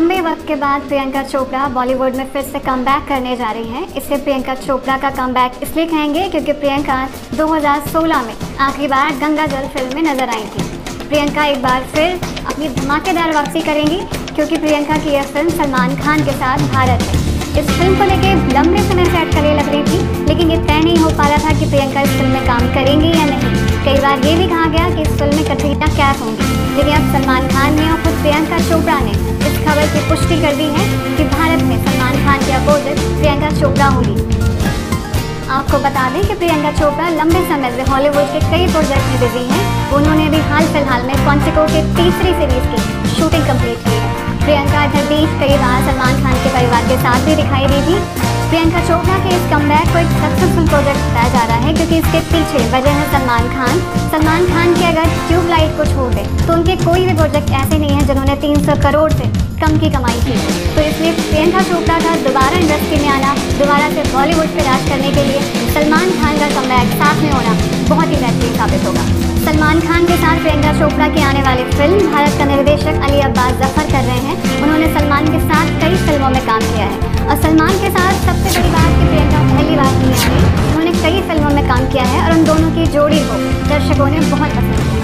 लंबे वक्त के बाद प्रियंका चोपड़ा बॉलीवुड में फिर से कमबैक करने जा रही हैं। इसे प्रियंका चोपड़ा का कमबैक इसलिए कहेंगे क्योंकि प्रियंका 2016 में आखिरी बार गंगा जल फिल्म में नजर आई थी। प्रियंका एक बार फिर अपनी धमाकेदार वापसी करेंगी क्योंकि प्रियंका की यह फिल्म सलमान खान के साथ भारत है। इस फिल्म को लेकर लंबे समय से अटकलें लग रही थी, लेकिन ये तय नहीं हो पा रहा था कि प्रियंका इस फिल्म में काम करेंगी या नहीं। कई बार ये भी कहा गया कि इस फिल्म में कटरीना कैफ होंगी, लेकिन अब सलमान खान ने और खुद प्रियंका चोपड़ा ने इस खबर की पुष्टि कर दी है कि भारत में सलमान खान के अपोजिट प्रियंका चोपड़ा होंगी। आपको बता दें कि प्रियंका चोपड़ा लंबे समय से हॉलीवुड के कई प्रोजेक्ट में बिजी हैं। उन्होंने भी हाल फिलहाल में क्वांटिको के तीसरी सीरीज की शूटिंग कंप्लीट की है। प्रियंका इधर बीच कई बार सलमान खान के परिवार के साथ भी दिखाई दी थी। प्रियंका चोपड़ा के इस कमबैक को एक सक्सेसफुल प्रोजेक्ट बताया जा रहा है क्योंकि इसके पीछे वजह है सलमान खान। सलमान खान के अगर ट्यूबलाइट को छोड़ दें तो उनके कोई भी प्रोजेक्ट ऐसे नहीं है जिन्होंने 300 करोड़ से कम की कमाई की। तो इसलिए प्रियंका चोपड़ा का दोबारा इंडस्ट्री में आना, दोबारा से बॉलीवुड पर राज करने के लिए सलमान खान का कमबैक साथ में होना बहुत ही बेहतरीन साबित होगा। सलमान खान के साथ प्रियंका चोपड़ा की आने वाली फिल्म भारत का निर्देशक अली अब्बास जफर कर रहे हैं। उन्होंने सलमान के साथ कई फिल्मों में काम किया है और सलमान के साथ सबसे बड़ी बात कि प्रियंका पहली बार नहीं आई। उन्होंने कई फिल्मों में काम किया है और उन दोनों की जोड़ी को दर्शकों ने बहुत पसंद किया।